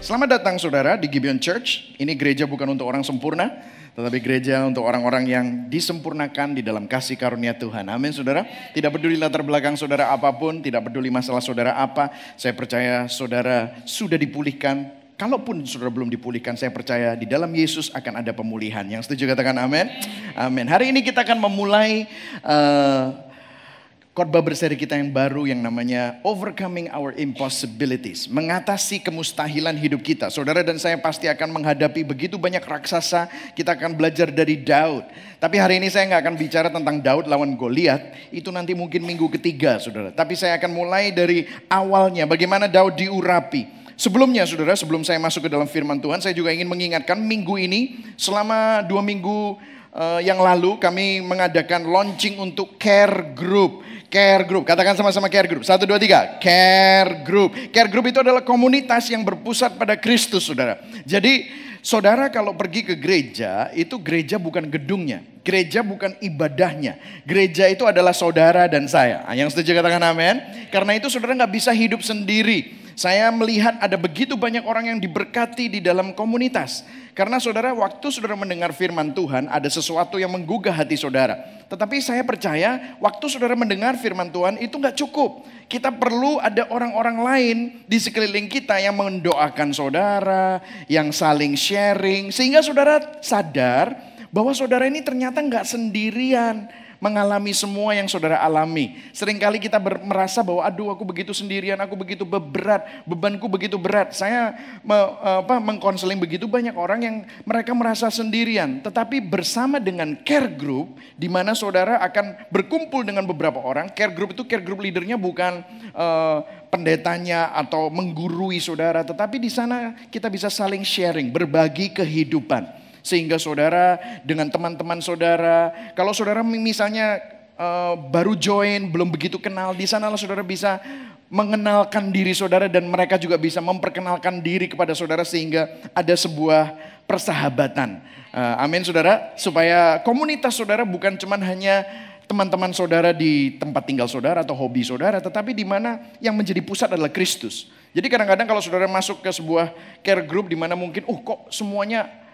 Selamat datang saudara di Gibeon Church. Ini gereja bukan untuk orang sempurna, tetapi gereja untuk orang-orang yang disempurnakan di dalam kasih karunia Tuhan. Amin saudara. Tidak peduli latar belakang saudara apapun, tidak peduli masalah saudara apa. Saya percaya saudara sudah dipulihkan. Kalaupun saudara belum dipulihkan, saya percaya di dalam Yesus akan ada pemulihan. Yang setuju katakan amin. Amin. Hari ini kita akan memulai khotbah berseri kita yang baru yang namanya Overcoming Our Impossibilities. Mengatasi kemustahilan hidup kita. Saudara dan saya pasti akan menghadapi begitu banyak raksasa. Kita akan belajar dari Daud. Tapi hari ini saya nggak akan bicara tentang Daud lawan Goliat. Itu nanti mungkin minggu ketiga saudara. Tapi saya akan mulai dari awalnya. Bagaimana Daud diurapi. Sebelumnya saudara, sebelum saya masuk ke dalam firman Tuhan. Saya juga ingin mengingatkan minggu ini selama 2 minggu yang lalu kami mengadakan launching untuk Care Group. Care Group, katakan sama-sama Care Group. 1, 2, 3, Care Group. Care Group itu adalah komunitas yang berpusat pada Kristus saudara. Jadi saudara kalau pergi ke gereja, itu gereja bukan gedungnya. Gereja bukan ibadahnya. Gereja itu adalah saudara dan saya. Yang setuju katakan amin. Karena itu saudara gak bisa hidup sendiri. Saya melihat ada begitu banyak orang yang diberkati di dalam komunitas. Karena saudara, waktu saudara mendengar firman Tuhan, ada sesuatu yang menggugah hati saudara. Tetapi saya percaya, waktu saudara mendengar firman Tuhan itu gak cukup. Kita perlu ada orang-orang lain di sekeliling kita yang mendoakan saudara, yang saling sharing. Sehingga saudara sadar bahwa saudara ini ternyata gak sendirian mengalami semua yang saudara alami. Seringkali kita merasa bahwa aduh aku begitu sendirian, aku begitu berat, bebanku begitu berat. Saya mengkonseling begitu banyak orang yang mereka merasa sendirian. Tetapi bersama dengan Care Group, di mana saudara akan berkumpul dengan beberapa orang. Care Group itu Care Group leadernya bukan pendetanya atau menggurui saudara. Tetapi di sana kita bisa saling sharing, berbagi kehidupan. Sehingga saudara dengan teman-teman saudara, kalau saudara misalnya baru join, belum begitu kenal, di sanalah saudara bisa mengenalkan diri saudara dan mereka juga bisa memperkenalkan diri kepada saudara sehingga ada sebuah persahabatan. Amin saudara, supaya komunitas saudara bukan cuma hanya teman-teman saudara di tempat tinggal saudara atau hobi saudara, tetapi di mana yang menjadi pusat adalah Kristus. Jadi kadang-kadang kalau saudara masuk ke sebuah care group di mana mungkin, kok semuanya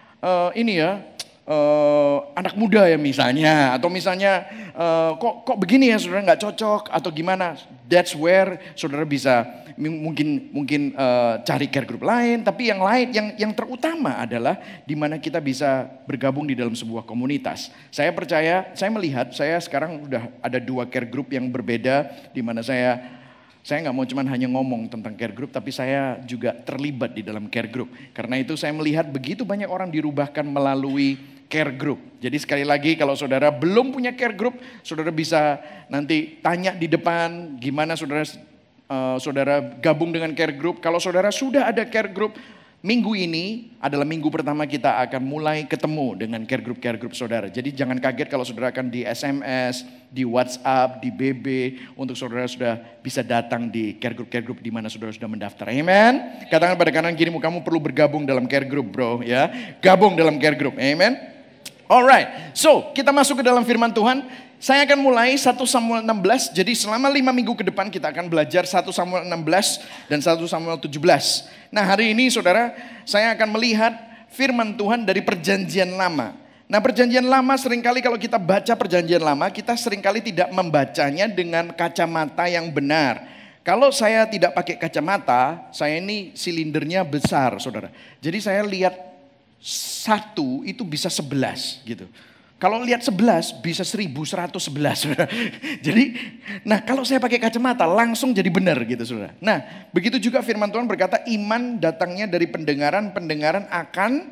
anak muda ya misalnya, atau misalnya kok begini ya saudara nggak cocok atau gimana. That's where saudara bisa mungkin cari care group lain. Tapi yang lain yang terutama adalah di mana kita bisa bergabung di dalam sebuah komunitas. Saya percaya, saya melihat saya sekarang udah ada 2 care group yang berbeda di mana saya nggak mau cuma hanya ngomong tentang care group, tapi saya juga terlibat di dalam care group. Karena itu saya melihat begitu banyak orang dirubahkan melalui care group. Jadi sekali lagi kalau saudara belum punya care group, saudara bisa nanti tanya di depan gimana saudara gabung dengan care group. Kalau saudara sudah ada care group, minggu ini adalah minggu pertama kita akan mulai ketemu dengan care group saudara. Jadi jangan kaget kalau saudara akan di SMS, di WhatsApp, di BB. Untuk saudara sudah bisa datang di care group di mana saudara sudah mendaftar. Amen. Katakan pada kanan kirimu, kamu perlu bergabung dalam care group bro. Ya, gabung dalam care group. Amen. Alright, so kita masuk ke dalam firman Tuhan. Saya akan mulai 1 Samuel 16, jadi selama 5 minggu ke depan kita akan belajar 1 Samuel 16 dan 1 Samuel 17. Nah hari ini saudara, saya akan melihat firman Tuhan dari perjanjian lama. Nah perjanjian lama seringkali kalau kita baca perjanjian lama, kita seringkali tidak membacanya dengan kacamata yang benar. Kalau saya tidak pakai kacamata, saya ini silindernya besar saudara. Jadi saya lihat 1 itu bisa 11 gitu. Kalau lihat 11 bisa 1111 saudara. Jadi, nah kalau saya pakai kacamata langsung jadi benar gitu saudara. Nah begitu juga firman Tuhan berkata iman datangnya dari pendengaran akan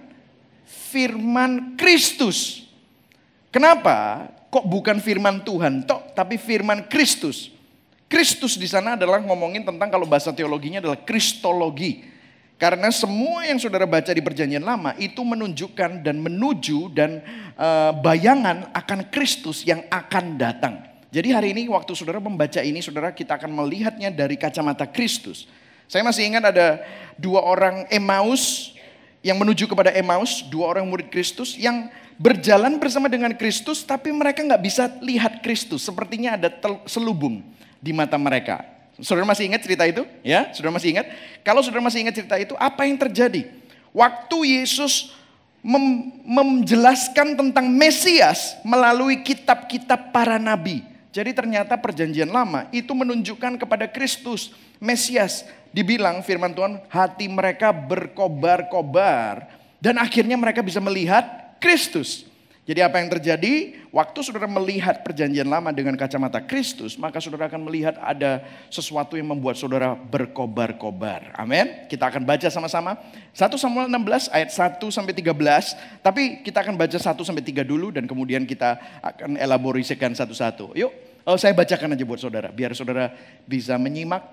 firman Kristus. Kenapa? Kok bukan firman Tuhan tapi firman Kristus. Kristus di sana adalah ngomongin tentang, kalau bahasa teologinya adalah kristologi. Karena semua yang saudara baca di perjanjian lama itu menunjukkan dan menuju dan bayangan akan Kristus yang akan datang. Jadi hari ini waktu saudara membaca ini, saudara kita akan melihatnya dari kacamata Kristus. Saya masih ingat ada 2 orang Emmaus yang menuju kepada Emmaus, 2 orang murid Kristus yang berjalan bersama dengan Kristus tapi mereka nggak bisa lihat Kristus. Sepertinya ada selubung di mata mereka. Saudara masih ingat cerita itu? Ya, saudara masih ingat? Kalau saudara masih ingat cerita itu, apa yang terjadi? Waktu Yesus menjelaskan tentang Mesias melalui kitab-kitab para nabi. Jadi ternyata perjanjian lama itu menunjukkan kepada Kristus, Mesias. Dibilang firman Tuhan, hati mereka berkobar-kobar dan akhirnya mereka bisa melihat Kristus. Jadi apa yang terjadi? Waktu saudara melihat perjanjian lama dengan kacamata Kristus, maka saudara akan melihat ada sesuatu yang membuat saudara berkobar-kobar. Amin. Kita akan baca sama-sama 1 Samuel 16 ayat 1 sampai 13. Tapi kita akan baca 1 sampai 3 dulu dan kemudian kita akan elaborasikan satu-satu. Yuk, saya bacakan aja buat saudara biar saudara bisa menyimak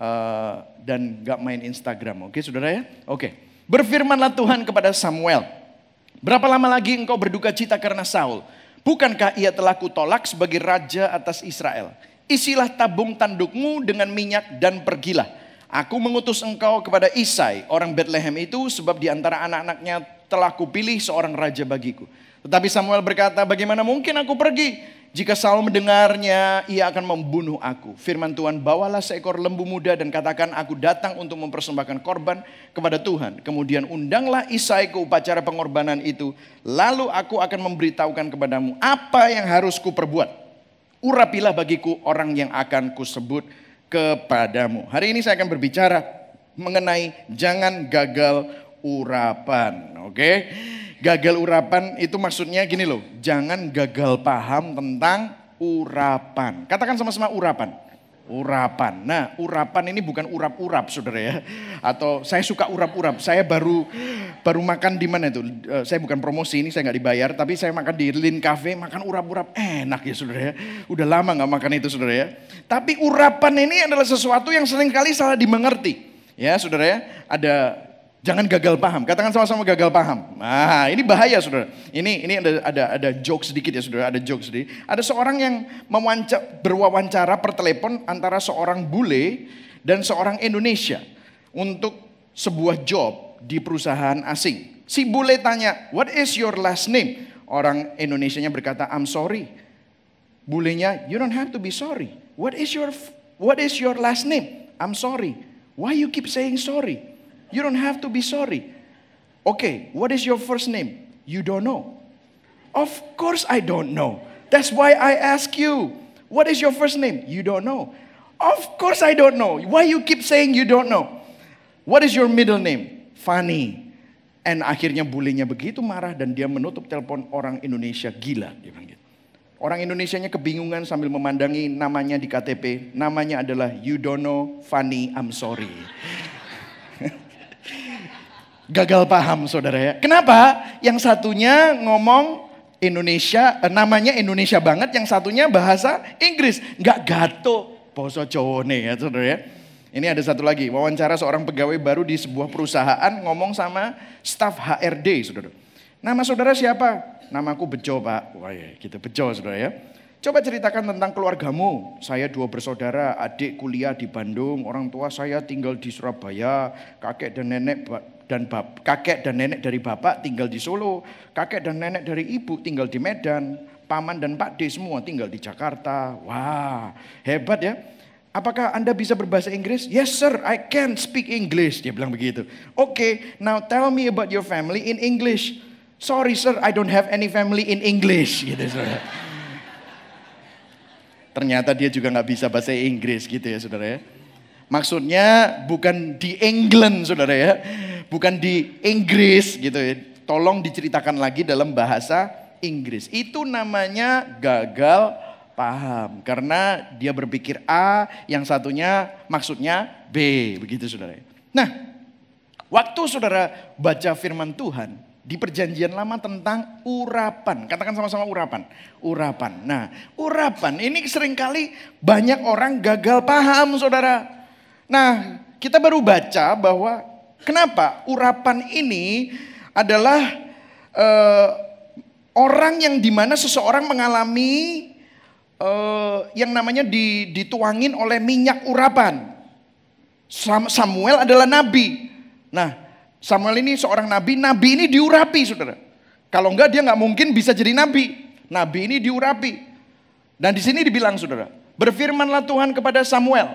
dan gak main Instagram. Oke, saudara ya? Oke. Berfirmanlah Tuhan kepada Samuel, berapa lama lagi engkau berduka cita karena Saul? Bukankah ia telah kutolak sebagai raja atas Israel? Isilah tabung tandukmu dengan minyak dan pergilah. Aku mengutus engkau kepada Isai, orang Bethlehem itu, sebab di antara anak-anaknya telah kupilih seorang raja bagiku. Tetapi Samuel berkata, bagaimana mungkin aku pergi? Jika Saul mendengarnya, ia akan membunuh aku. Firman Tuhan, bawalah seekor lembu muda dan katakan, aku datang untuk mempersembahkan korban kepada Tuhan. Kemudian undanglah Isai ke upacara pengorbanan itu. Lalu aku akan memberitahukan kepadamu apa yang harus kuperbuat. Urapilah bagiku orang yang akan kusebut kepadamu. Hari ini saya akan berbicara mengenai jangan gagal urapan. Oke? Gagal urapan itu maksudnya gini loh, jangan gagal paham tentang urapan. Katakan sama-sama urapan. Urapan. Nah, urapan ini bukan urap-urap saudara ya. Atau saya suka urap-urap. Saya baru makan di mana itu? Saya bukan promosi, ini saya nggak dibayar. Tapi saya makan di Lin Cafe, makan urap-urap. Enak ya saudara ya. Udah lama nggak makan itu saudara ya. Tapi urapan ini adalah sesuatu yang seringkali salah dimengerti. Ya saudara ya, jangan gagal paham. Katakan sama-sama gagal paham. Nah, ini bahaya saudara. Ini ada joke sedikit ya saudara. Ada joke sedikit. Ada seorang yang berwawancara per telepon antara seorang bule dan seorang Indonesia untuk sebuah job di perusahaan asing. Si bule tanya, what is your last name? Orang Indonesianya berkata, I'm sorry. Bulenya, you don't have to be sorry. What is your last name? I'm sorry. Why you keep saying sorry? You don't have to be sorry. Okay, what is your first name? You don't know. Of course I don't know. That's why I ask you. What is your first name? You don't know. Of course I don't know. Why you keep saying you don't know? What is your middle name? Funny. And akhirnya bulenya begitu marah dan dia menutup telepon. Orang Indonesia gila. Dia bilang gitu. Orang Indonesianya kebingungan sambil memandangi namanya di KTP. Namanya adalah you don't know, Funny, I'm sorry. Gagal paham saudara ya. Kenapa? Yang satunya ngomong Indonesia, namanya Indonesia banget. Yang satunya bahasa Inggris. Nggak gato. Boso Jawane ya saudara ya. Ini ada satu lagi. Wawancara seorang pegawai baru di sebuah perusahaan ngomong sama staf HRD saudara. Nama saudara siapa? Namaku Bejo pak. Wah ya gitu Bejo saudara ya. Coba ceritakan tentang keluargamu. Saya 2 bersaudara, adik kuliah di Bandung. Orang tua saya tinggal di Surabaya. Kakek dan nenek dari bapak tinggal di Solo. Kakek dan nenek dari ibu tinggal di Medan. Paman dan Pak D semua tinggal di Jakarta. Wah, hebat ya. Apakah Anda bisa berbahasa Inggris? Yes sir, I can speak English. Dia bilang begitu. Okay, now tell me about your family in English. Sorry sir, I don't have any family in English. Gitu saudara. Ternyata dia juga nggak bisa bahasa Inggris gitu ya saudara ya. Maksudnya bukan di England saudara ya. Bukan di Inggris gitu ya. Tolong diceritakan lagi dalam bahasa Inggris. Itu namanya gagal paham. Karena dia berpikir A, yang satunya maksudnya B. Begitu saudara. Nah, waktu saudara baca firman Tuhan di perjanjian lama tentang urapan. Katakan sama-sama urapan. Urapan. Nah, urapan ini seringkali banyak orang gagal paham saudara. Nah, kita baru baca bahwa kenapa urapan ini adalah orang yang dimana seseorang mengalami yang namanya dituangin oleh minyak urapan. Samuel adalah nabi. Nah, Samuel ini seorang nabi ini diurapi saudara. Kalau enggak dia nggak mungkin bisa jadi nabi. Nabi ini diurapi. Dan di sini dibilang saudara, berfirmanlah Tuhan kepada Samuel,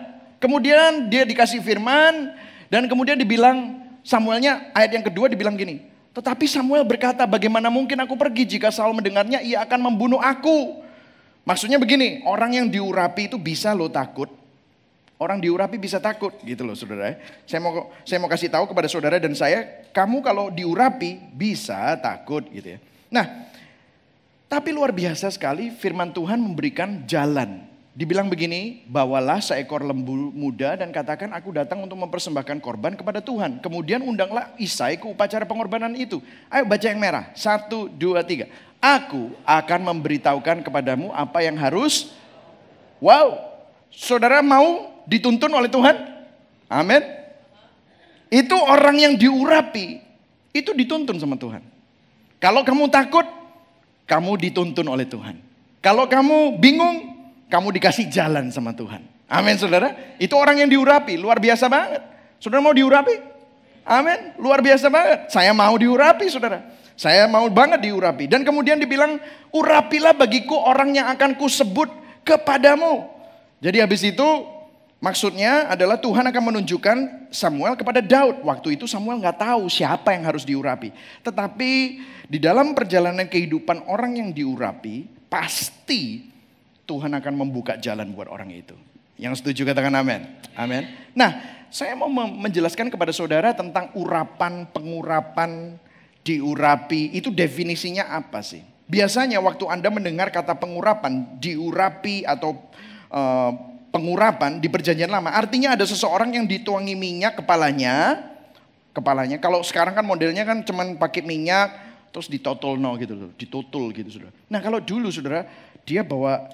Kemudian dia dikasih firman dan kemudian dibilang Samuelnya ayat yang kedua dibilang gini. Tetapi Samuel berkata, bagaimana mungkin aku pergi jika Saul mendengarnya ia akan membunuh aku. Maksudnya begini, orang yang diurapi itu bisa lo takut. Orang diurapi bisa takut gitu loh saudara. Saya mau kasih tahu kepada saudara dan saya, kamu kalau diurapi bisa takut gitu ya. Nah, tapi luar biasa sekali firman Tuhan memberikan jalan. Dibilang begini, bawalah seekor lembu muda dan katakan aku datang untuk mempersembahkan korban kepada Tuhan. Kemudian undanglah Isai ke upacara pengorbanan itu. Ayo baca yang merah, 1, 2, 3. Aku akan memberitahukan kepadamu apa yang harus. Wow, saudara mau dituntun oleh Tuhan? Amin. Itu orang yang diurapi, itu dituntun sama Tuhan. Kalau kamu takut, kamu dituntun oleh Tuhan. Kalau kamu bingung, kamu dikasih jalan sama Tuhan. Amin saudara. Itu orang yang diurapi. Luar biasa banget. Saudara mau diurapi? Amin. Luar biasa banget. Saya mau diurapi saudara. Saya mau banget diurapi. Dan kemudian dibilang, urapilah bagiku orang yang akan kusebut kepadamu. Jadi habis itu maksudnya adalah Tuhan akan menunjukkan Samuel kepada Daud. Waktu itu Samuel gak tahu siapa yang harus diurapi. Tetapi di dalam perjalanan kehidupan orang yang diurapi, pasti Tuhan akan membuka jalan buat orang itu. Yang setuju katakan amin. Amin. Nah, saya mau menjelaskan kepada saudara tentang urapan, pengurapan, diurapi. Itu definisinya apa sih? Biasanya waktu Anda mendengar kata pengurapan, diurapi atau pengurapan di perjanjian lama. Artinya ada seseorang yang dituangi minyak kepalanya. Kalau sekarang kan modelnya kan cuman pakai minyak terus ditotolno gitu loh. Ditutul gitu saudara. Nah kalau dulu saudara, dia bawa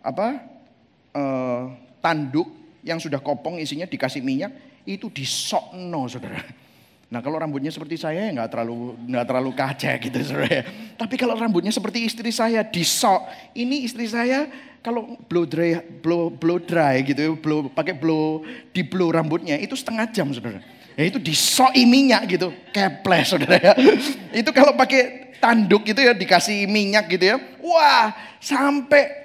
tanduk yang sudah kopong isinya dikasih minyak itu disokno saudara. Nah kalau rambutnya seperti saya nggak terlalu kacek gitu saudara. Tapi kalau rambutnya seperti istri saya disok, ini istri saya kalau blow dry gitu, di blow rambutnya itu setengah jam saudara. Ya itu disoi minyak gitu, keples saudara ya. Itu kalau pakai tanduk gitu ya dikasih minyak gitu ya, wah sampai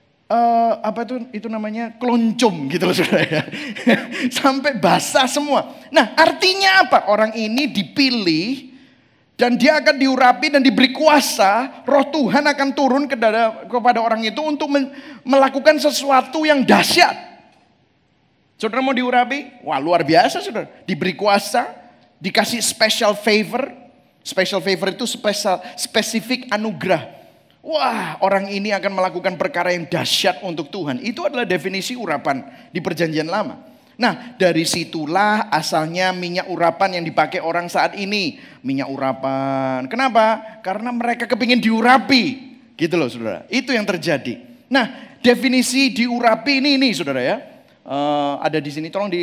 itu namanya keloncom gitu loh saudara ya. Sampai basah semua. Nah artinya apa? Orang ini dipilih dan dia akan diurapi dan diberi kuasa. Roh Tuhan akan turun kepada orang itu untuk melakukan sesuatu yang dahsyat. Saudara mau diurapi? Wah luar biasa saudara. Diberi kuasa, dikasih special favor. Special favor itu spesifik anugerah. Wah, orang ini akan melakukan perkara yang dahsyat untuk Tuhan. Itu adalah definisi urapan di perjanjian lama. Nah, dari situlah asalnya minyak urapan yang dipakai orang saat ini. Minyak urapan. Kenapa? Karena mereka kepingin diurapi. Gitu loh, saudara. Itu yang terjadi. Nah, definisi diurapi ini saudara ya. Ada di sini, tolong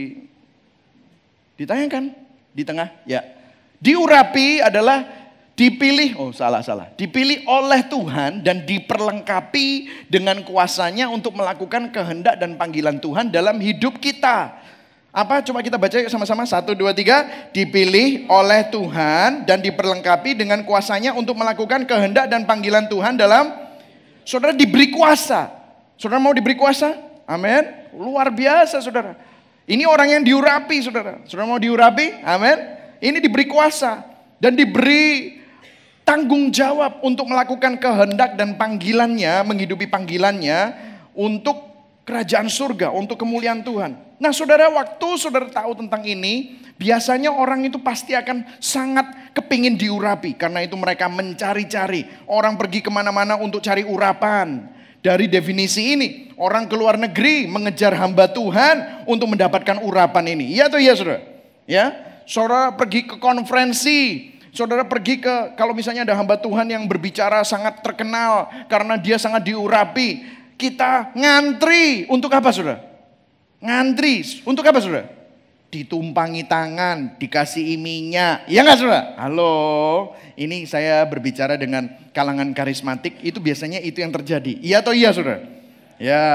ditayangkan di tengah. Ya, diurapi adalah dipilih, dipilih oleh Tuhan dan diperlengkapi dengan kuasanya untuk melakukan kehendak dan panggilan Tuhan dalam hidup kita. Apa? Coba kita baca sama-sama. 1, 2, 3. Dipilih oleh Tuhan dan diperlengkapi dengan kuasanya untuk melakukan kehendak dan panggilan Tuhan dalam. Saudara diberi kuasa. Saudara mau diberi kuasa? Amin. Luar biasa saudara. Ini orang yang diurapi saudara. Saudara mau diurapi? Amin. Ini diberi kuasa dan diberi tanggung jawab untuk melakukan kehendak dan panggilannya, menghidupi panggilannya untuk kerajaan surga, untuk kemuliaan Tuhan. Nah saudara, waktu saudara tahu tentang ini, biasanya orang itu pasti akan sangat kepingin diurapi. Karena itu mereka mencari-cari, orang pergi kemana-mana untuk cari urapan. Dari definisi ini, orang ke luar negeri mengejar hamba Tuhan untuk mendapatkan urapan ini. Iya atau iya saudara? Ya, saudara pergi ke konferensi, saudara pergi ke, kalau misalnya ada hamba Tuhan yang berbicara sangat terkenal karena dia sangat diurapi. Kita ngantri untuk apa saudara? Ngantri untuk apa saudara? Ditumpangi tangan, dikasih minyak. Iya gak saudara? Halo, ini saya berbicara dengan kalangan karismatik, itu biasanya itu yang terjadi. Iya atau iya saudara? Ya,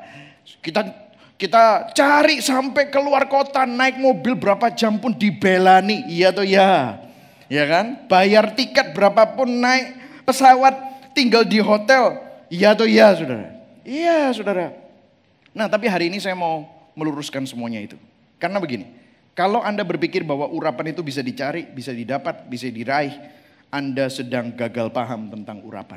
kita cari sampai keluar kota, naik mobil berapa jam pun dibelani. Iya atau iya? Ya kan? Bayar tiket berapapun, naik pesawat, tinggal di hotel. Iya atau iya saudara? Iya saudara. Nah tapi hari ini saya mau meluruskan semuanya itu. Karena begini, kalau Anda berpikir bahwa urapan itu bisa dicari, bisa didapat, bisa diraih, Anda sedang gagal paham tentang urapan.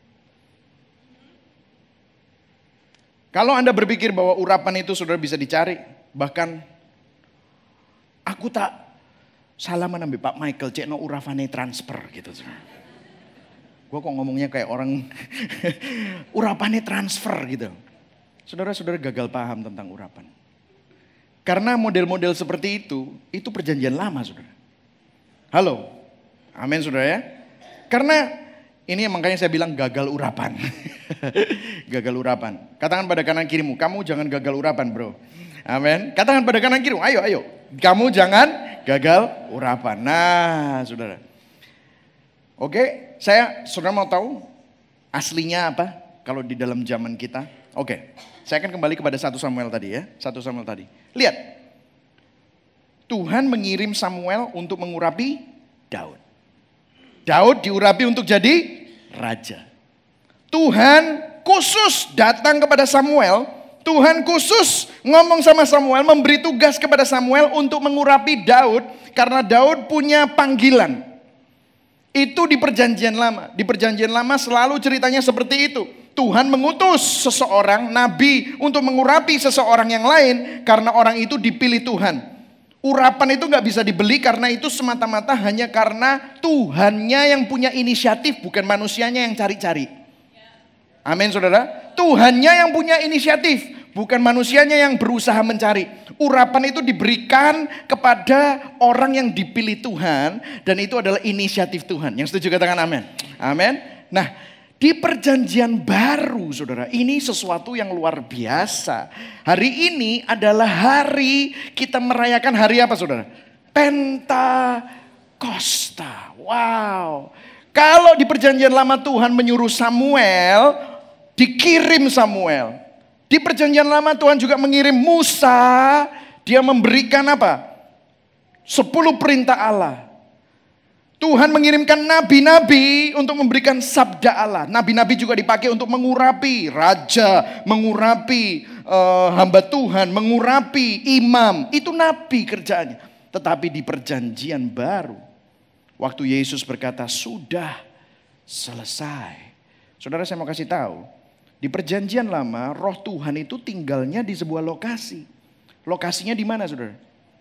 Kalau Anda berpikir bahwa urapan itu saudara bisa dicari, bahkan aku tak salaman ambil Pak Michael, cekno urapane transfer gitu. Gue kok ngomongnya kayak orang urapannya transfer gitu. Saudara-saudara gagal paham tentang urapan. Karena model-model seperti itu perjanjian lama saudara. Halo, amin saudara ya. Karena ini makanya saya bilang gagal urapan. Gagal urapan. Katakan pada kanan kirimu, kamu jangan gagal urapan bro. Amin. Katakan pada kanan kirimu, ayo. Kamu jangan gagal urapan. Nah saudara. Oke, saudara mau tahu aslinya apa kalau di dalam zaman kita? Oke, saya akan kembali kepada 1 Samuel tadi ya. 1 Samuel tadi. Lihat, Tuhan mengirim Samuel untuk mengurapi Daud. Daud diurapi untuk jadi raja. Tuhan khusus datang kepada Samuel. Tuhan khusus ngomong sama Samuel, memberi tugas kepada Samuel untuk mengurapi Daud. Karena Daud punya panggilan. Itu di perjanjian lama. Di perjanjian lama selalu ceritanya seperti itu. Tuhan mengutus seseorang, nabi, untuk mengurapi seseorang yang lain. Karena orang itu dipilih Tuhan. Urapan itu gak bisa dibeli karena itu semata-mata hanya karena Tuhannya yang punya inisiatif. Bukan manusianya yang cari-cari. Amin saudara. Tuhannya yang punya inisiatif. Bukan manusianya yang berusaha mencari. Urapan itu diberikan kepada orang yang dipilih Tuhan. Dan itu adalah inisiatif Tuhan. Yang setuju katakan amin. Amin. Nah di perjanjian baru saudara. Ini sesuatu yang luar biasa. Hari ini adalah hari kita merayakan hari apa saudara? Pentakosta. Wow. Kalau di perjanjian lama Tuhan menyuruh Samuel. Dikirim Samuel. Di perjanjian lama Tuhan juga mengirim Musa. Dia memberikan apa? 10 perintah Allah. Tuhan mengirimkan nabi-nabi untuk memberikan sabda Allah. Nabi-nabi juga dipakai untuk mengurapi raja, mengurapi hamba Tuhan, mengurapi imam. Itu nabi kerjaannya. Tetapi di perjanjian baru, waktu Yesus berkata sudah selesai. Saudara saya mau kasih tahu. Di perjanjian lama, roh Tuhan itu tinggalnya di sebuah lokasi. Lokasinya di mana saudara?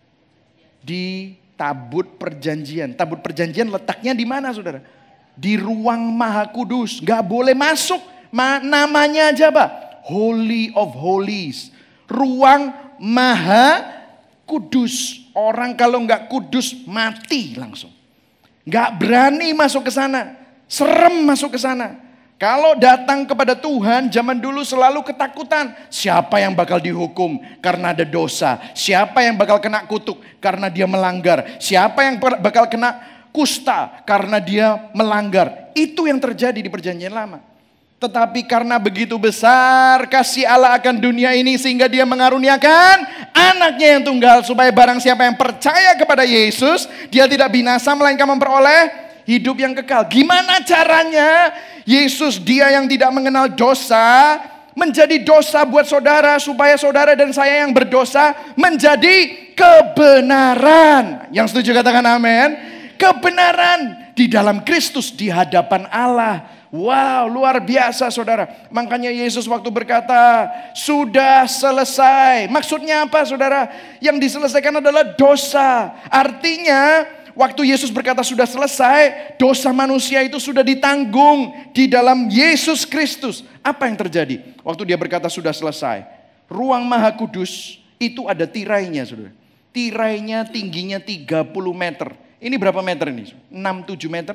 Di tabut perjanjian. Tabut perjanjian letaknya di mana saudara? Di ruang maha kudus. Gak boleh masuk. Namanya aja apa? Holy of Holies. Ruang maha kudus. Orang kalau gak kudus mati langsung. Gak berani masuk ke sana. Serem masuk ke sana. Kalau datang kepada Tuhan, zaman dulu selalu ketakutan. Siapa yang bakal dihukum karena ada dosa? Siapa yang bakal kena kutuk karena dia melanggar? Siapa yang bakal kena kusta karena dia melanggar? Itu yang terjadi di perjanjian lama. Tetapi karena begitu besar kasih Allah akan dunia ini sehingga dia mengaruniakan anaknya yang tunggal. Supaya barang siapa yang percaya kepada Yesus, dia tidak binasa melainkan memperoleh hidup yang kekal. Gimana caranya? Yesus dia yang tidak mengenal dosa menjadi dosa buat saudara supaya saudara dan saya yang berdosa menjadi kebenaran. Yang setuju katakan amin. Kebenaran di dalam Kristus di hadapan Allah. Wow, luar biasa saudara. Makanya Yesus waktu berkata sudah selesai. Maksudnya apa saudara? Yang diselesaikan adalah dosa. Artinya waktu Yesus berkata sudah selesai, dosa manusia itu sudah ditanggung di dalam Yesus Kristus. Apa yang terjadi? Waktu dia berkata sudah selesai, ruang maha kudus itu ada tirainya saudara. Tirainya tingginya 30 meter. Ini berapa meter ini? 6-7 meter?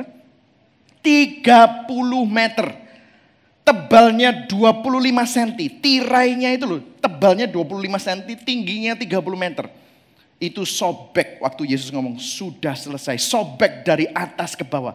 30 meter. Tebalnya 25 cm. Tirainya itu loh, tebalnya 25 cm, tingginya 30 meter. Itu sobek waktu Yesus ngomong sudah selesai. Sobek dari atas ke bawah.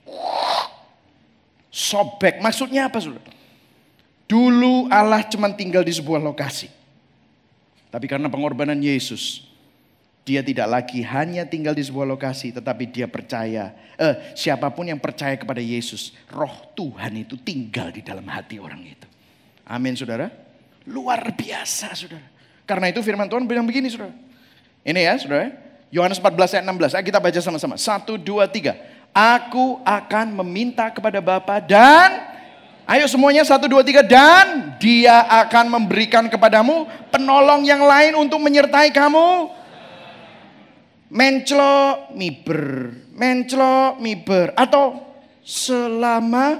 Sobek maksudnya apa saudara? Dulu Allah cuma tinggal di sebuah lokasi. Tapi karena pengorbanan Yesus, dia tidak lagi hanya tinggal di sebuah lokasi, tetapi dia percaya. Siapapun yang percaya kepada Yesus, roh Tuhan itu tinggal di dalam hati orang itu. Amin saudara. Luar biasa saudara. Karena itu firman Tuhan bilang begini saudara. Ini ya saudara. Yohanes 14 ayat 16. Ayo kita baca sama-sama. 1, 2, 3. Aku akan meminta kepada Bapa dan, ayo semuanya 1, 2, 3. Dan dia akan memberikan kepadamu penolong yang lain untuk menyertai kamu. Menclo miber. Atau selama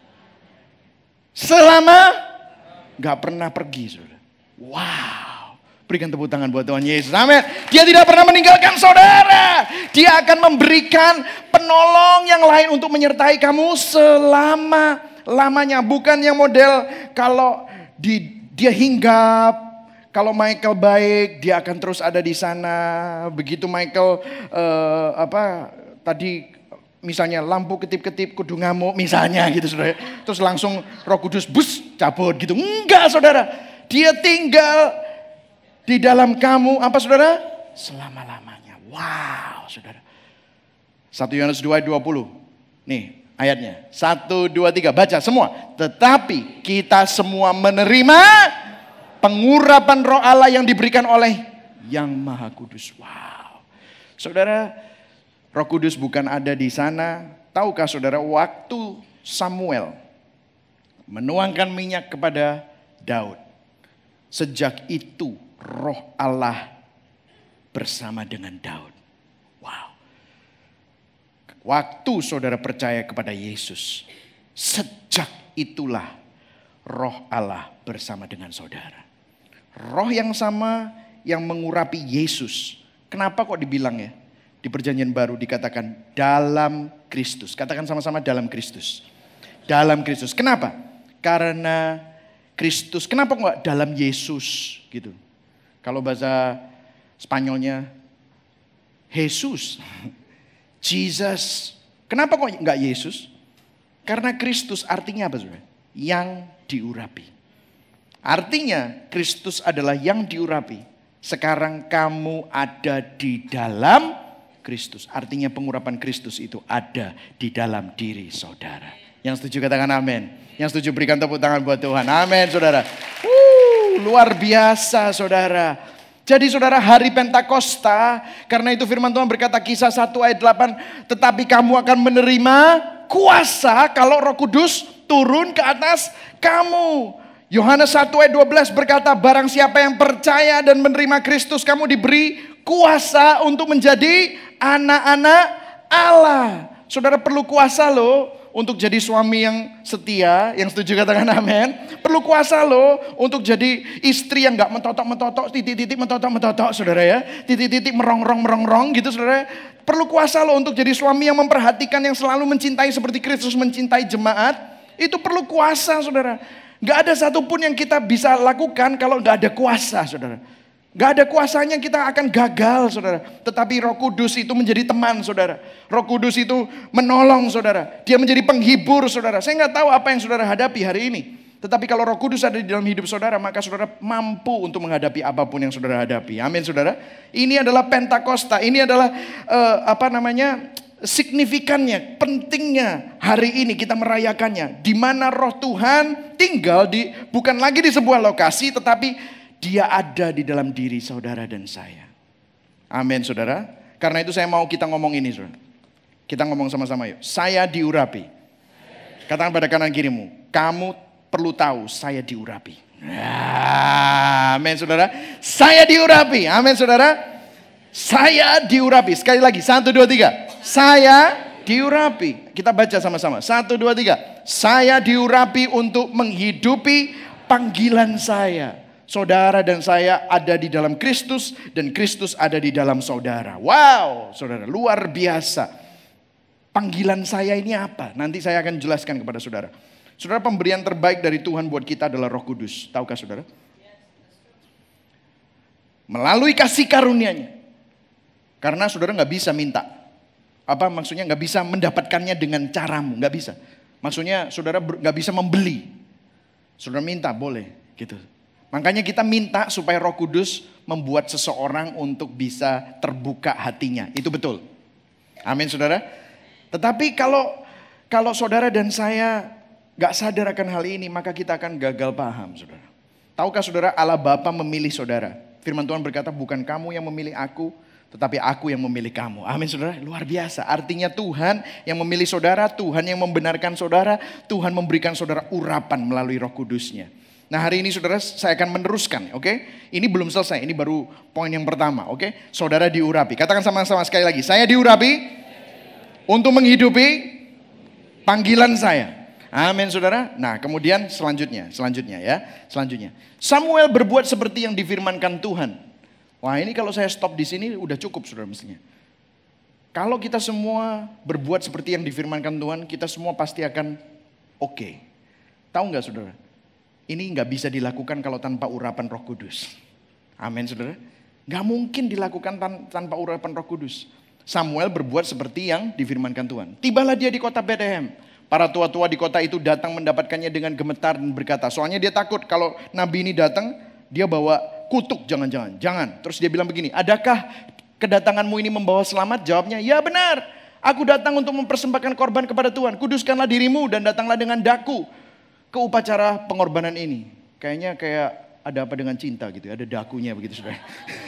gak pernah pergi saudara. Wow. Berikan tepuk tangan buat Tuhan Yesus. Amin. Dia tidak pernah meninggalkan saudara. Dia akan memberikan penolong yang lain untuk menyertai kamu selama-lamanya. Bukan yang model kalau dia hinggap. Kalau Michael baik, dia akan terus ada di sana. Begitu Michael tadi misalnya lampu ketip-ketip kudu ngamuk misalnya gitu saudara. Terus langsung Roh Kudus bus cabut gitu. Enggak saudara. Dia tinggal di dalam kamu, apa saudara? Selama-lamanya. Wow saudara. 1 Yohanes 2 ayat 20. Nih ayatnya. 1, 2, 3. Baca semua. Tetapi kita semua menerima pengurapan roh Allah yang diberikan oleh Yang Maha Kudus. Wow. Saudara, Roh Kudus bukan ada di sana. Tahukah saudara waktu Samuel menuangkan minyak kepada Daud. Sejak itu Roh Allah bersama dengan Daud. Wow. Waktu saudara percaya kepada Yesus, sejak itulah Roh Allah bersama dengan saudara. Roh yang sama yang mengurapi Yesus. Kenapa kok dibilang ya? Di perjanjian baru dikatakan dalam Kristus. Katakan sama-sama dalam Kristus. Dalam Kristus. Kenapa? Karena Kristus. Kenapa kok dalam Yesus gitu? Kalau bahasa Spanyolnya Jesus, Jesus. Kenapa kok enggak Yesus? Karena Kristus artinya apa saudara? Yang diurapi. Artinya Kristus adalah yang diurapi. Sekarang kamu ada di dalam Kristus. Artinya pengurapan Kristus itu ada di dalam diri saudara. Yang setuju katakan amin. Yang setuju berikan tepuk tangan buat Tuhan. Amin saudara. Luar biasa saudara. Jadi saudara hari Pentakosta. Karena itu firman Tuhan berkata Kisah 1 ayat 8. Tetapi kamu akan menerima kuasa kalau Roh Kudus turun ke atas kamu. Yohanes 1 ayat 12 berkata barang siapa yang percaya dan menerima Kristus. Kamu diberi kuasa untuk menjadi anak-anak Allah. Saudara perlu kuasa loh. Untuk jadi suami yang setia, yang setuju katakan amin. Perlu kuasa loh untuk jadi istri yang gak mentotok-mentotok, titik-titik mentotok-mentotok saudara ya. Titik-titik merongrong-merongrong gitu saudara. Perlu kuasa loh untuk jadi suami yang memperhatikan, yang selalu mencintai seperti Kristus mencintai jemaat. Itu perlu kuasa saudara. Gak ada satupun yang kita bisa lakukan kalau gak ada kuasa saudara. Gak ada kuasanya kita akan gagal saudara. Tetapi Roh Kudus itu menjadi teman saudara. Roh Kudus itu menolong saudara. Dia menjadi penghibur saudara. Saya gak tahu apa yang saudara hadapi hari ini. Tetapi kalau Roh Kudus ada di dalam hidup saudara, maka saudara mampu untuk menghadapi apapun yang saudara hadapi. Amin saudara. Ini adalah Pentakosta. Ini adalah signifikannya, pentingnya hari ini kita merayakannya. Di mana Roh Tuhan tinggal bukan lagi di sebuah lokasi, tetapi Dia ada di dalam diri saudara dan saya. Amin saudara. Karena itu saya mau kita ngomong ini saudara. Kita ngomong sama-sama yuk. Saya diurapi. Katakan pada kanan kirimu. Kamu perlu tahu saya diurapi. Amin saudara. Saya diurapi. Amin saudara. Saya diurapi. Sekali lagi. 1, 2, 3. Saya diurapi. Kita baca sama-sama. 1, 2, 3. Saya diurapi untuk menghidupi panggilan saya. Saudara dan saya ada di dalam Kristus dan Kristus ada di dalam saudara. Wow, saudara, luar biasa. Panggilan saya ini apa? Nanti saya akan jelaskan kepada saudara. Saudara, pemberian terbaik dari Tuhan buat kita adalah Roh Kudus. Tahukah saudara? Melalui kasih karunia-Nya. Karena saudara nggak bisa minta. Apa maksudnya nggak bisa mendapatkannya dengan caramu, nggak bisa. Maksudnya saudara nggak bisa membeli. Saudara minta boleh, gitu. Makanya kita minta supaya Roh Kudus membuat seseorang untuk bisa terbuka hatinya. Itu betul. Amin saudara. Tetapi kalau saudara dan saya gak sadar akan hal ini, maka kita akan gagal paham saudara. Tahukah saudara Allah Bapa memilih saudara. Firman Tuhan berkata, bukan kamu yang memilih aku, tetapi aku yang memilih kamu. Amin saudara, luar biasa. Artinya Tuhan yang memilih saudara, Tuhan yang membenarkan saudara, Tuhan memberikan saudara urapan melalui Roh Kudus-Nya. Nah hari ini saudara saya akan meneruskan, oke? Ini belum selesai, ini baru poin yang pertama, oke? Saudara diurapi, katakan sama-sama sekali lagi, saya diurapi untuk menghidupi panggilan saya. Amin saudara. Nah kemudian selanjutnya. Samuel berbuat seperti yang difirmankan Tuhan. Wah ini kalau saya stop di sini udah cukup saudara mestinya. Kalau kita semua berbuat seperti yang difirmankan Tuhan, kita semua pasti akan oke. Tahu nggak saudara? Ini nggak bisa dilakukan kalau tanpa urapan Roh Kudus. Amin saudara. Nggak mungkin dilakukan tanpa urapan Roh Kudus. Samuel berbuat seperti yang difirmankan Tuhan. Tibalah dia di kota Betlehem. Para tua-tua di kota itu datang mendapatkannya dengan gemetar dan berkata, soalnya dia takut kalau nabi ini datang, dia bawa kutuk jangan-jangan. Jangan. Terus dia bilang begini, adakah kedatanganmu ini membawa selamat? Jawabnya, ya benar. Aku datang untuk mempersembahkan korban kepada Tuhan. Kuduskanlah dirimu dan datanglah dengan daku ke upacara pengorbanan ini. Kayaknya kayak ada apa dengan cinta gitu, ada dakunya begitu saudara.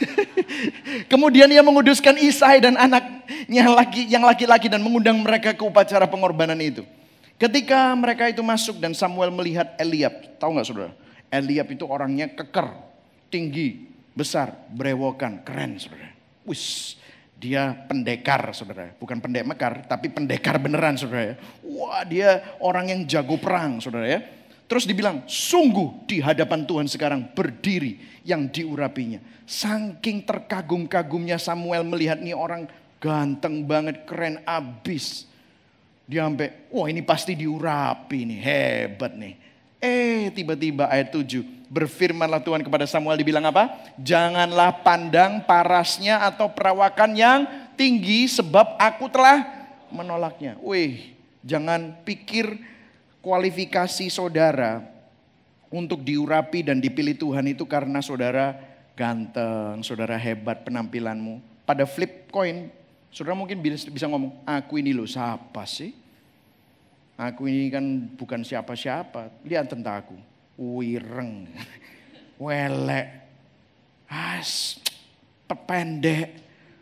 Kemudian ia menguduskan Isai dan anaknya yang laki-laki dan mengundang mereka ke upacara pengorbanan itu. Ketika mereka itu masuk dan Samuel melihat Eliab, tahu nggak saudara? Eliab itu orangnya keker, tinggi, besar, berewokan, keren saudara. Wis, dia pendekar saudara, bukan pendek mekar, tapi pendekar beneran saudara ya. Wah dia orang yang jago perang saudara ya. Terus dibilang, sungguh di hadapan Tuhan sekarang berdiri yang diurapinya. Saking terkagum-kagumnya Samuel melihat nih orang ganteng banget, keren abis. Dia sampai, wah ini pasti diurapi nih, hebat nih. Tiba-tiba ayat 7, berfirmanlah Tuhan kepada Samuel, dibilang apa? Janganlah pandang parasnya atau perawakan yang tinggi sebab aku telah menolaknya. Wih, jangan pikir kualifikasi saudara untuk diurapi dan dipilih Tuhan itu karena saudara ganteng, saudara hebat penampilanmu. Pada flip coin, saudara mungkin bisa ngomong, aku ini loh siapa sih? Aku ini kan bukan siapa-siapa. Lihat tentang aku. Wireng, welek, pendek,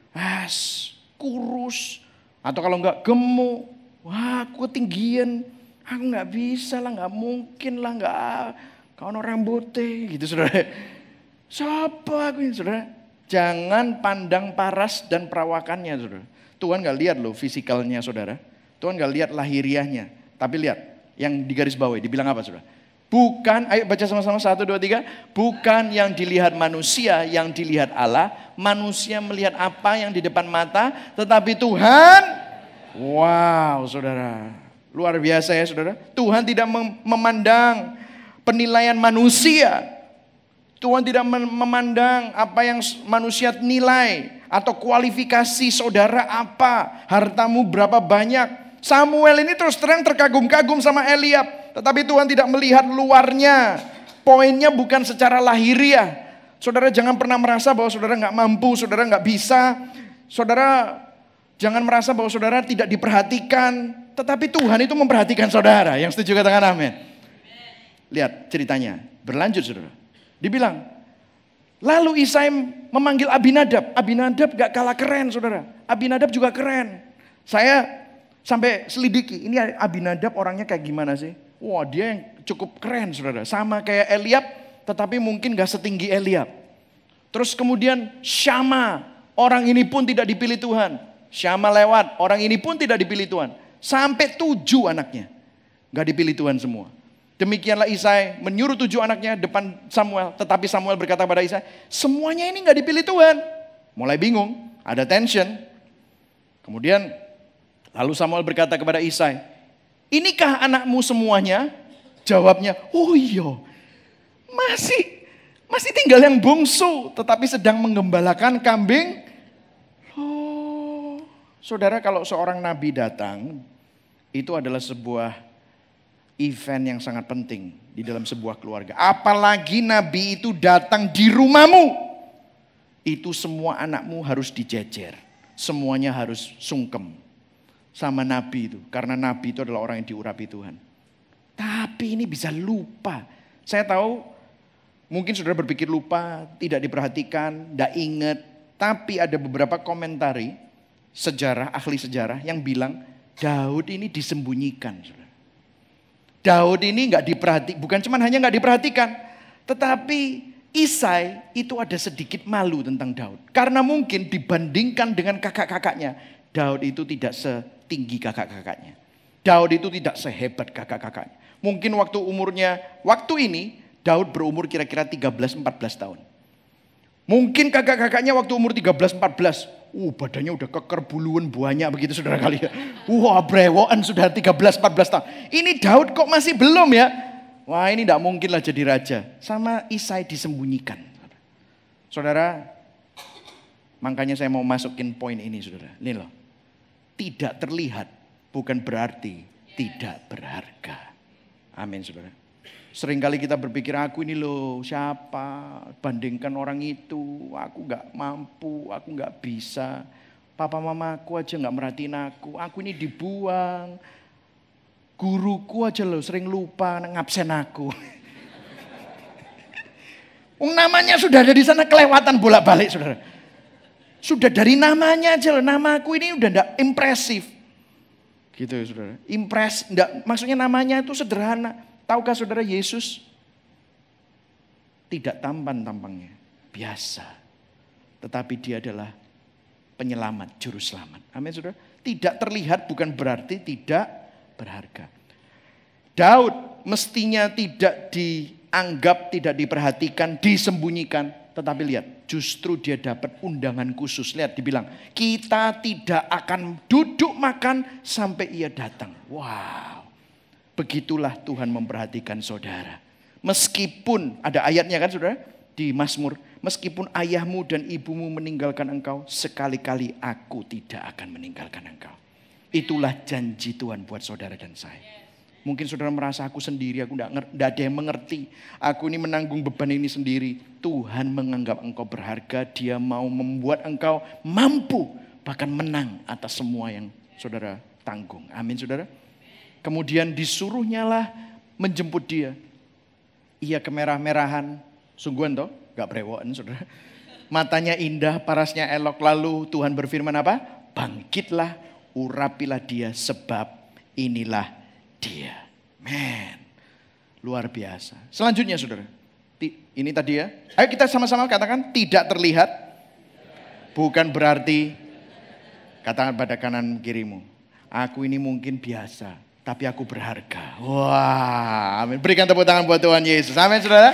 kurus. Atau kalau enggak gemuk, wah aku ketinggian. Aku nggak bisa lah, nggak mungkin lah, nggak. Kau orang rambutnya gitu saudara. Siapa aku ini saudara? Jangan pandang paras dan perawakannya saudara. Tuhan nggak lihat loh fisikalnya saudara. Tuhan nggak lihat lahiriahnya. Tapi lihat yang di garis bawah, dibilang apa saudara? Bukan, ayo baca sama-sama 1, 2, 3. Bukan yang dilihat manusia, yang dilihat Allah. Manusia melihat apa yang di depan mata, tetapi Tuhan, wow saudara. Luar biasa ya saudara. Tuhan tidak memandang penilaian manusia. Tuhan tidak memandang apa yang manusia nilai. Atau kualifikasi saudara apa. Hartamu berapa banyak. Samuel ini terus terang terkagum-kagum sama Eliab. Tetapi Tuhan tidak melihat luarnya. Poinnya bukan secara lahiriah. Saudara jangan pernah merasa bahwa saudara gak mampu. Saudara gak bisa. Saudara jangan merasa bahwa saudara tidak diperhatikan. Tetapi Tuhan itu memperhatikan saudara. Yang setuju katakan amin. Lihat ceritanya. Berlanjut saudara. Dibilang. Lalu Isai memanggil Abinadab. Abinadab gak kalah keren saudara. Abinadab juga keren. Saya sampai selidiki. Ini Abinadab orangnya kayak gimana sih? Wah dia yang cukup keren saudara. Sama kayak Eliab. Tetapi mungkin gak setinggi Eliab. Terus kemudian Syama. Orang ini pun tidak dipilih Tuhan. Syama lewat. Orang ini pun tidak dipilih Tuhan. Sampai 7 anaknya. Gak dipilih Tuhan semua. Demikianlah Isai menyuruh 7 anaknya depan Samuel. Tetapi Samuel berkata pada Isai, semuanya ini gak dipilih Tuhan. Mulai bingung, ada tension. Kemudian lalu Samuel berkata kepada Isai, inikah anakmu semuanya? Jawabnya, oh iya, masih tinggal yang bungsu. Tetapi sedang menggembalakan kambing. Oh, saudara kalau seorang nabi datang, itu adalah sebuah event yang sangat penting di dalam sebuah keluarga. Apalagi nabi itu datang di rumahmu. Itu semua anakmu harus dijejer. Semuanya harus sungkem sama nabi itu. Karena nabi itu adalah orang yang diurapi Tuhan. Tapi ini bisa lupa. Saya tahu Mungkin saudara berpikir lupa, tidak diperhatikan, tidak ingat. Tapi ada beberapa komentari sejarah, ahli sejarah yang bilang Daud ini disembunyikan. Saudara. Daud ini nggak diperhatikan, bukan cuma hanya nggak diperhatikan, tetapi Isai itu ada sedikit malu tentang Daud. Karena mungkin dibandingkan dengan kakak-kakaknya, Daud itu tidak setinggi kakak-kakaknya. Daud itu tidak sehebat kakak-kakaknya. Mungkin waktu ini Daud berumur kira-kira 13-14 tahun. Mungkin kakak-kakaknya waktu umur 13-14, badannya udah keker, buluan banyak begitu saudara kali ya. Wah brewokan sudah 13-14 tahun. Ini Daud kok masih belum ya? Wah ini tidak mungkin lah jadi raja. Sama Isai disembunyikan. Saudara, makanya saya mau masukin poin ini saudara. Ini loh, tidak terlihat bukan berarti tidak berharga. Amin saudara. Seringkali kita berpikir aku ini loh siapa, bandingkan orang itu, aku gak mampu, aku gak bisa. Papa mamaku aja gak merhatiin aku ini dibuang. Guruku aja loh sering lupa ngabsen aku. Namanya sudah ada di sana kelewatan bolak-balik saudara. Sudah dari namanya aja loh, nama aku ini udah gak impresif. Gitu ya saudara, maksudnya namanya itu sederhana. Tahukah saudara Yesus tidak tampan tampangnya, biasa. Tetapi dia adalah penyelamat, juru selamat. Amin saudara. Tidak terlihat bukan berarti tidak berharga. Daud mestinya tidak dianggap, tidak diperhatikan, disembunyikan. Tetapi lihat, justru dia dapat undangan khusus. Lihat dibilang, kita tidak akan duduk makan sampai ia datang. Wow. Begitulah Tuhan memperhatikan saudara. Meskipun ada ayatnya kan saudara di Mazmur, meskipun ayahmu dan ibumu meninggalkan engkau, sekali-kali aku tidak akan meninggalkan engkau. Itulah janji Tuhan buat saudara dan saya. Mungkin saudara merasa aku sendiri, aku tidak ada yang mengerti. Aku ini menanggung beban ini sendiri. Tuhan menganggap engkau berharga, dia mau membuat engkau mampu bahkan menang atas semua yang saudara tanggung. Amin saudara. Kemudian disuruhnya lah menjemput dia. Ia kemerah-merahan. Sungguhan toh, gak brewokan saudara. Matanya indah, parasnya elok. Lalu Tuhan berfirman apa? Bangkitlah, urapilah dia sebab inilah dia. Man, luar biasa. Selanjutnya saudara. Ini tadi ya. Ayo kita sama-sama katakan tidak terlihat. Bukan berarti, katakan pada kanan kirimu. Aku ini mungkin biasa. Tapi aku berharga. Wah, amin. Berikan tepuk tangan buat Tuhan Yesus. Amin, saudara.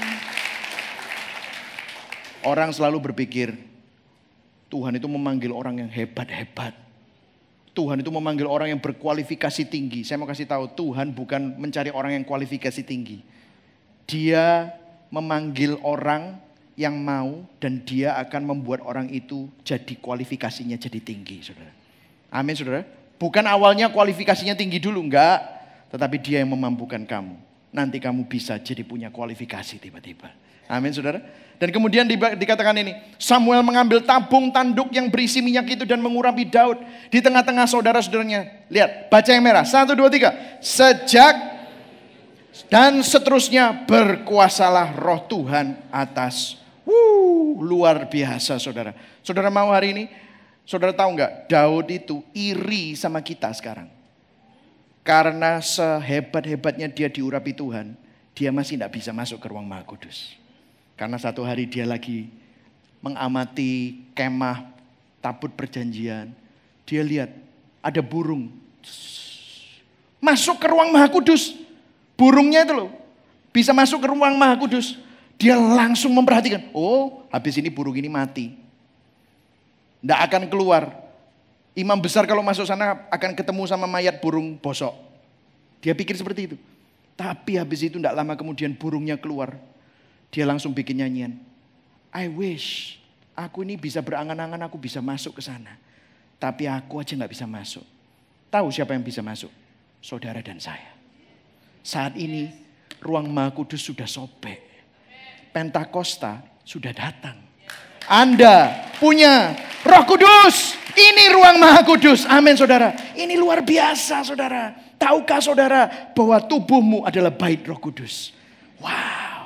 Orang selalu berpikir, Tuhan itu memanggil orang yang hebat-hebat. Tuhan itu memanggil orang yang berkualifikasi tinggi. Saya mau kasih tahu, Tuhan bukan mencari orang yang kualifikasi tinggi. Dia memanggil orang yang mau dan dia akan membuat orang itu jadi kualifikasinya jadi tinggi, saudara. Amin, saudara. Bukan awalnya kualifikasinya tinggi dulu, enggak. Tetapi dia yang memampukan kamu. Nanti kamu bisa jadi punya kualifikasi tiba-tiba. Amin saudara. Dan kemudian dikatakan ini. Samuel mengambil tabung tanduk yang berisi minyak itu dan mengurapi Daud. Di tengah-tengah saudara-saudaranya. Lihat, baca yang merah. 1, 2, 3. Sejak dan seterusnya berkuasalah roh Tuhan atas. Luar biasa saudara. Saudara mau hari ini? Saudara tahu nggak, Daud itu iri sama kita sekarang. Karena sehebat-hebatnya dia diurapi Tuhan, dia masih tidak bisa masuk ke ruang Maha Kudus. Karena satu hari dia lagi mengamati kemah tabut perjanjian. Dia lihat ada burung masuk ke ruang Maha Kudus. Burungnya itu loh bisa masuk ke ruang Maha Kudus. Dia langsung memperhatikan, oh habis ini burung ini mati. Tidak akan keluar. Imam besar kalau masuk sana akan ketemu sama mayat burung bosok. Dia pikir seperti itu. Tapi habis itu tidak lama kemudian burungnya keluar. Dia langsung bikin nyanyian. I wish aku ini bisa berangan-angan aku bisa masuk ke sana. Tapi aku aja gak bisa masuk. Tahu siapa yang bisa masuk? Saudara dan saya. Saat ini ruang Maha Kudus sudah sobek. Pentakosta sudah datang. Anda punya Roh Kudus. Ini ruang Maha Kudus. Amin saudara. Ini luar biasa saudara. Tahukah saudara bahwa tubuhmu adalah bait Roh Kudus? Wow.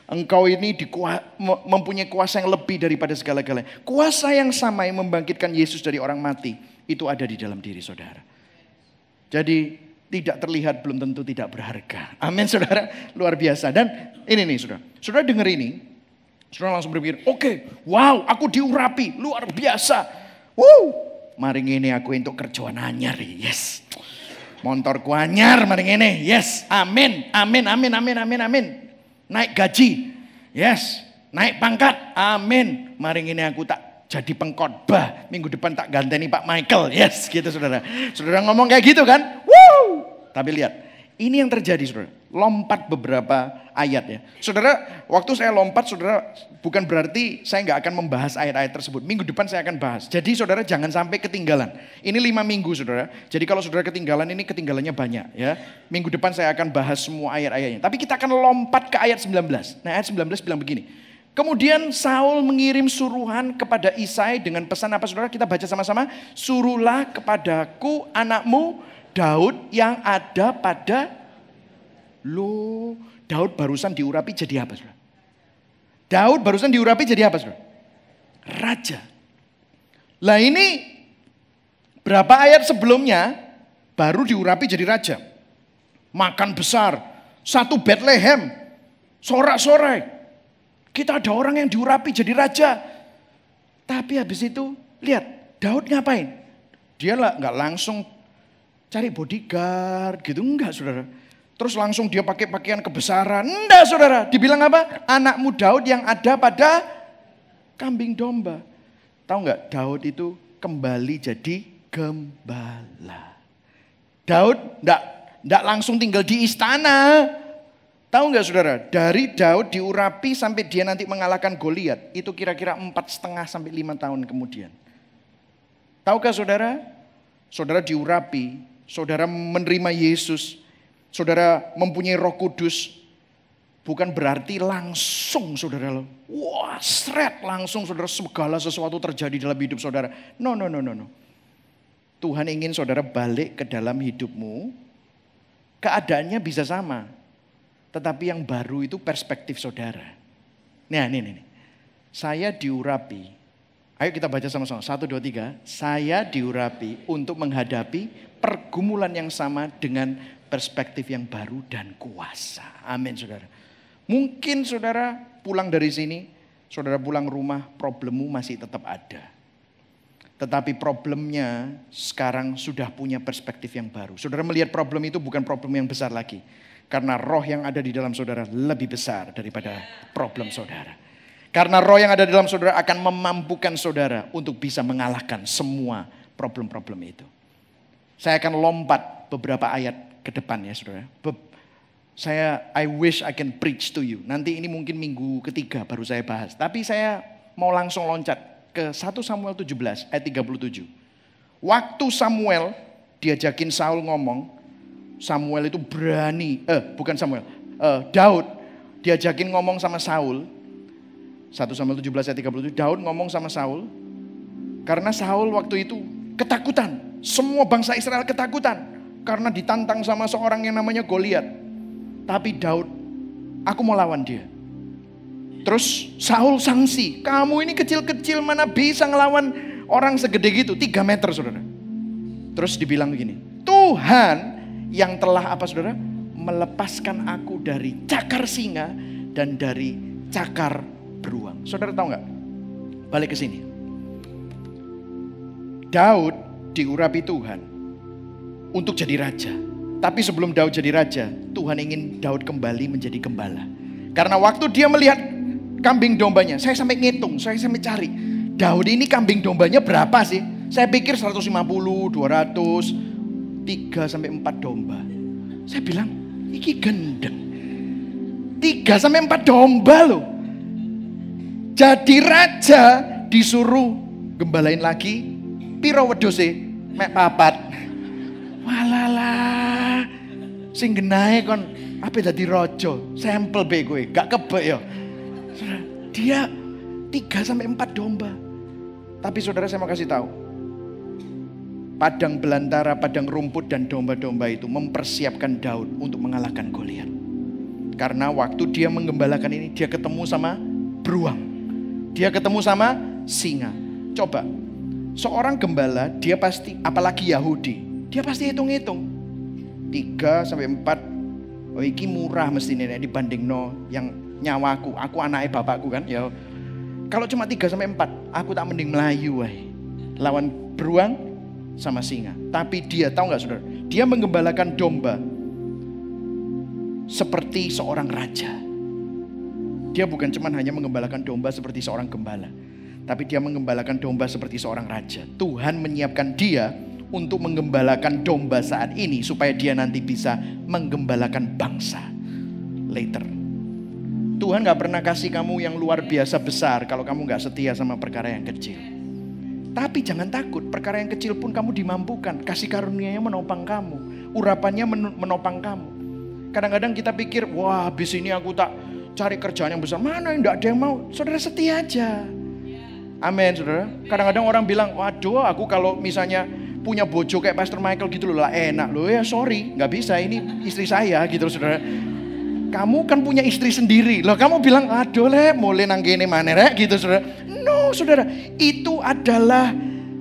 Engkau ini mempunyai kuasa yang lebih daripada segala-galanya. Kuasa yang sama yang membangkitkan Yesus dari orang mati, itu ada di dalam diri saudara. Jadi tidak terlihat belum tentu tidak berharga. Amin saudara, luar biasa. Dan ini nih saudara, saudara dengar ini, saudara langsung berpikir, oke, wow aku diurapi, luar biasa. Mari ngene aku untuk kerjaan anyar, yes. Montorku anyar, mari ngene, yes. Amin, amin, amin, amin, amin, amin. Naik gaji, yes. Naik pangkat, amin. Mari ngene aku tak jadi pengkhotbah, minggu depan tak ganteni Pak Michael, yes gitu saudara. Saudara ngomong kayak gitu kan, tapi lihat, ini yang terjadi saudara. Lompat beberapa ayat ya. Saudara, waktu saya lompat saudara, bukan berarti saya nggak akan membahas ayat-ayat tersebut. Minggu depan saya akan bahas. Jadi saudara jangan sampai ketinggalan. Ini 5 minggu saudara. Jadi kalau saudara ketinggalan ini ketinggalannya banyak ya. Minggu depan saya akan bahas semua ayat-ayatnya. Tapi kita akan lompat ke ayat 19. Nah ayat 19 bilang begini. Kemudian Saul mengirim suruhan kepada Isai dengan pesan apa saudara? Kita baca sama-sama. Suruhlah kepadaku anakmu Daud yang ada pada Daud barusan diurapi jadi apa saudara? Daud barusan diurapi jadi apa saudara? Raja. Lah ini berapa ayat sebelumnya baru diurapi jadi raja. Makan besar, satu Bethlehem, sorak-sorai. Kita ada orang yang diurapi jadi raja. Tapi habis itu lihat Daud ngapain? Dia nggak langsung cari bodyguard gitu, enggak saudara. Terus langsung dia pakai pakaian kebesaran. Enggak saudara, dibilang apa? Anakmu Daud yang ada pada kambing domba. Tahu enggak Daud itu kembali jadi gembala. Daud enggak langsung tinggal di istana. Tahu enggak saudara, dari Daud diurapi sampai dia nanti mengalahkan Goliat. Itu kira-kira 4,5 sampai 5 tahun kemudian. Tahukah saudara? Saudara diurapi, saudara menerima Yesus, saudara mempunyai Roh Kudus, bukan berarti langsung saudara langsung saudara segala sesuatu terjadi dalam hidup saudara. No. Tuhan ingin saudara balik ke dalam hidupmu, keadaannya bisa sama, tetapi yang baru itu perspektif saudara. Nah ini. Saya diurapi. Ayo kita baca sama-sama. 1, 2, 3. Saya diurapi untuk menghadapi pergumulan yang sama dengan perspektif yang baru dan kuasa. Amin saudara. Mungkin saudara pulang dari sini, saudara pulang rumah, problemmu masih tetap ada. Tetapi problemnya sekarang sudah punya perspektif yang baru. Saudara melihat problem itu bukan problem yang besar lagi. Karena roh yang ada di dalam saudara lebih besar daripada problem saudara. Karena roh yang ada di dalam saudara akan memampukan saudara untuk bisa mengalahkan semua problem-problem itu. Saya akan lompat beberapa ayat ke depan ya saudara. I wish I can preach to you. Nanti ini mungkin minggu ketiga baru saya bahas. Tapi saya mau langsung loncat ke 1 Samuel 17 ayat 37. Waktu Samuel diajakin Saul ngomong. Samuel itu berani. Daud diajakin ngomong sama Saul. 1 Samuel 17 ayat 37. Daud ngomong sama Saul. Karena Saul waktu itu ketakutan. Semua bangsa Israel ketakutan. Karena ditantang sama seorang yang namanya Goliat. Tapi Daud, aku mau lawan dia. Terus Saul sanksi. Kamu ini kecil-kecil mana bisa ngelawan orang segede gitu. 3 meter saudara. Terus dibilang begini. Tuhan yang telah apa saudara? Melepaskan aku dari cakar singa dan dari cakar beruang. Saudara tahu nggak? Balik ke sini. Daud diurapi Tuhan untuk jadi raja. Tapi sebelum Daud jadi raja, Tuhan ingin Daud kembali menjadi gembala. Karena waktu dia melihat kambing dombanya, saya sampai ngitung, saya sampai cari. Daud ini kambing dombanya berapa sih? Saya pikir 150, 200, 3 sampai 4 domba. Saya bilang, iki gendeng. 3 sampai 4 domba loh. Jadi raja disuruh gembalain lagi. Piro wedose? Mek 4. Walalah. Sing genahe kon ape dadi raja? Sampel be kowe, gak kebek ya. Dia 3 sampai 4 domba. Tapi saudara saya mau kasih tahu. Padang belantara, padang rumput dan domba-domba itu mempersiapkan Daud untuk mengalahkan Goliat. Karena waktu dia menggembalakan ini, dia ketemu sama beruang. Dia ketemu sama singa. Coba, seorang gembala, dia pasti, apalagi Yahudi, dia pasti hitung-hitung. 3 sampai 4, oh iki murah mesti nih dibanding yang nyawaku. Aku anaknya bapakku kan. Ya, kalau cuma 3 sampai 4, aku tak mending melayu lawan beruang sama singa. Tapi dia, tahu nggak saudara? Dia menggembalakan domba seperti seorang raja. Dia bukan cuma hanya menggembalakan domba seperti seorang gembala, tapi dia menggembalakan domba seperti seorang raja. Tuhan menyiapkan dia untuk menggembalakan domba saat ini supaya dia nanti bisa menggembalakan bangsa later. Tuhan gak pernah kasih kamu yang luar biasa besar kalau kamu gak setia sama perkara yang kecil. Tapi jangan takut, perkara yang kecil pun kamu dimampukan. Kasih karunia-Nya menopang kamu, urapannya menopang kamu. Kadang-kadang kita pikir, wah habis ini aku tak cari kerjaan yang besar. Mana yang gak ada yang mau? Saudara setia aja. Amin saudara. Kadang-kadang orang bilang, waduh aku kalau misalnya punya bojo kayak Pastor Michael gitu loh lah enak loh. Ya sorry, gak bisa, ini istri saya gitu loh saudara. Kamu kan punya istri sendiri. Loh kamu bilang, aduh le mulai nang kene maneh rek gitu saudara. No saudara, itu adalah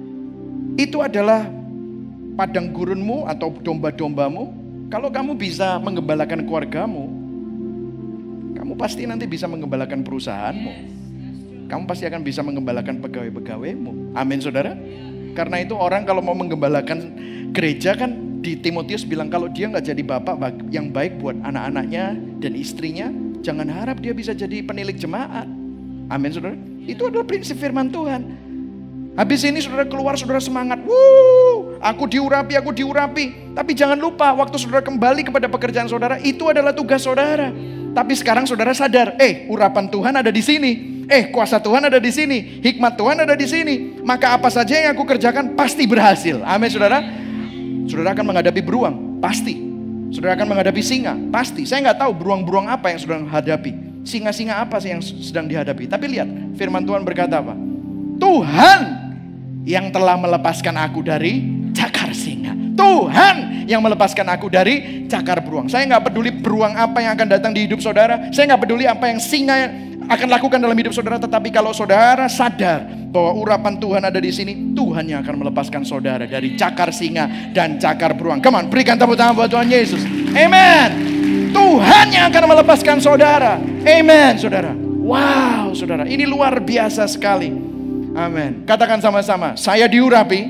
padang gurunmu atau domba-dombamu. Kalau kamu bisa menggembalakan keluargamu, kamu pasti nanti bisa menggembalakan perusahaanmu. Kamu pasti akan bisa menggembalakan pegawai-pegawaimu. Amin saudara. Karena itu orang kalau mau menggembalakan gereja kan di Timotius bilang kalau dia nggak jadi bapak yang baik buat anak-anaknya dan istrinya, jangan harap dia bisa jadi penilik jemaat. Amin saudara. Itu adalah prinsip firman Tuhan. Habis ini saudara keluar, saudara semangat. Aku diurapi. Tapi jangan lupa waktu saudara kembali kepada pekerjaan saudara, itu adalah tugas saudara. Tapi sekarang saudara sadar, urapan Tuhan ada di sini. Kuasa Tuhan ada di sini. Hikmat Tuhan ada di sini. Maka apa saja yang aku kerjakan pasti berhasil. Amin saudara. Saudara akan menghadapi beruang, pasti. Saudara akan menghadapi singa, pasti. Saya nggak tahu beruang-beruang apa yang saudara hadapi. Singa-singa apa sih yang sedang dihadapi. Tapi lihat, firman Tuhan berkata apa? Tuhan yang telah melepaskan aku dari cakar singa. Tuhan yang melepaskan aku dari cakar beruang. Saya nggak peduli beruang apa yang akan datang di hidup saudara. Saya nggak peduli apa yang singa akan lakukan dalam hidup saudara. Tetapi kalau saudara sadar bahwa urapan Tuhan ada di sini, Tuhan yang akan melepaskan saudara dari cakar singa dan cakar beruang. Come on, berikan tepuk tangan buat Tuhan Yesus. Amen. Tuhan yang akan melepaskan saudara. Amen, saudara. Wow, saudara, ini luar biasa sekali. Amin. Katakan sama-sama, saya diurapi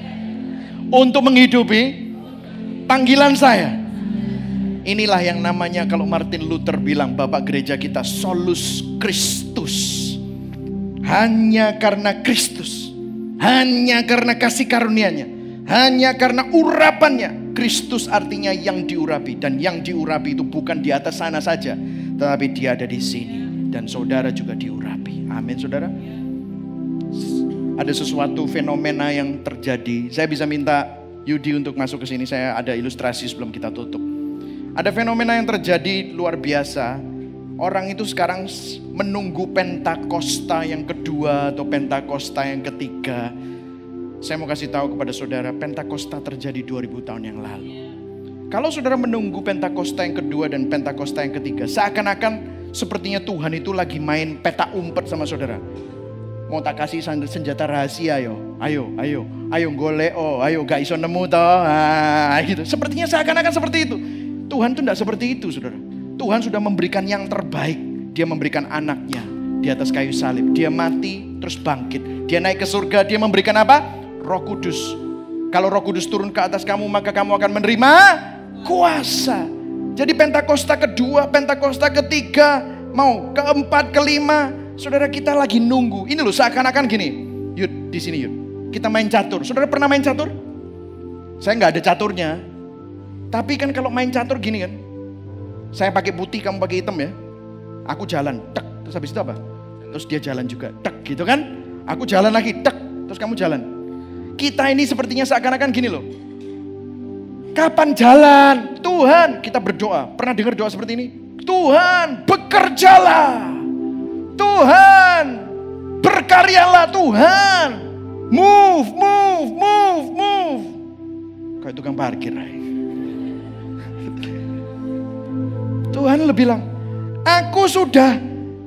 untuk menghidupi panggilan saya. Inilah yang namanya kalau Martin Luther bilang, Bapak gereja kita, solus Christus. Hanya karena Kristus, hanya karena kasih karunia-Nya, hanya karena urapannya. Kristus artinya yang diurapi, dan yang diurapi itu bukan di atas sana saja, tetapi dia ada di sini, dan saudara juga diurapi. Amin saudara. Ada sesuatu fenomena yang terjadi. Saya bisa minta Yudi untuk masuk ke sini. Saya ada ilustrasi sebelum kita tutup. Ada fenomena yang terjadi luar biasa. Orang itu sekarang menunggu Pentakosta yang kedua atau Pentakosta yang ketiga. Saya mau kasih tahu kepada saudara, Pentakosta terjadi 2000 tahun yang lalu. Kalau saudara menunggu Pentakosta yang kedua dan Pentakosta yang ketiga, seakan-akan sepertinya Tuhan itu lagi main peta umpet sama saudara. Mau tak kasih senjata rahasia ayo golek, ayo gak iso nemu toh, gitu. Sepertinya seakan-akan seperti itu. Tuhan itu tidak seperti itu saudara. Tuhan sudah memberikan yang terbaik. Dia memberikan anaknya di atas kayu salib. Dia mati terus bangkit. Dia naik ke surga. Dia memberikan apa? Roh Kudus. Kalau Roh Kudus turun ke atas kamu, maka kamu akan menerima kuasa. Jadi Pentakosta kedua, Pentakosta ketiga, mau keempat, kelima, saudara kita lagi nunggu. Ini loh seakan-akan gini. Yud, di sini Yud. Kita main catur. Saudara pernah main catur? Saya nggak ada caturnya. Tapi kan kalau main catur gini kan. Saya pakai putih, kamu pakai hitam ya. Aku jalan, tek. Terus habis itu apa? Terus dia jalan juga, tek gitu kan. Aku jalan lagi, tek. Terus kamu jalan. Kita ini sepertinya seakan-akan gini loh. Kapan jalan? Tuhan, kita berdoa. Pernah dengar doa seperti ini? Tuhan, bekerjalah. Tuhan, berkaryalah Tuhan. Move. Kayak tukang parkir. Tuhan lebih bilang, Kamu sudah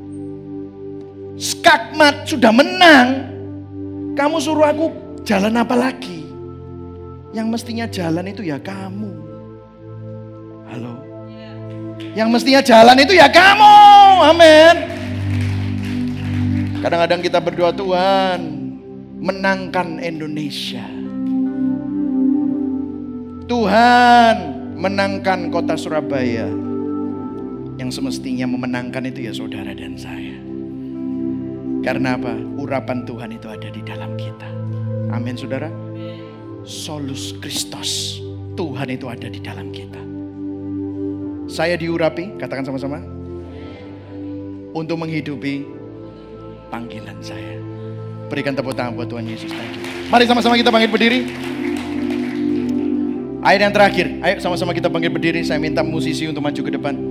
skakmat, sudah menang. Kamu suruh aku jalan apa lagi? Yang mestinya jalan itu ya kamu. Halo? Yang mestinya jalan itu ya kamu. Amin. Kadang-kadang kita berdoa, Tuhan, menangkan Indonesia. Tuhan, menangkan kota Surabaya. Yang semestinya memenangkan itu ya saudara dan saya. Karena apa? Urapan Tuhan itu ada di dalam kita. Amin saudara. Solus Christus. Tuhan itu ada di dalam kita. Saya diurapi, katakan sama-sama. Untuk menghidupi panggilan saya. Berikan tepuk tangan buat Tuhan Yesus. Thank you. Mari sama-sama kita bangkit berdiri. Ayat yang terakhir. Ayo sama-sama kita bangkit berdiri. Saya minta musisi untuk maju ke depan.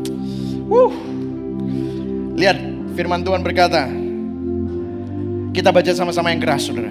Lihat firman Tuhan berkata. Kita baca sama-sama yang keras saudara.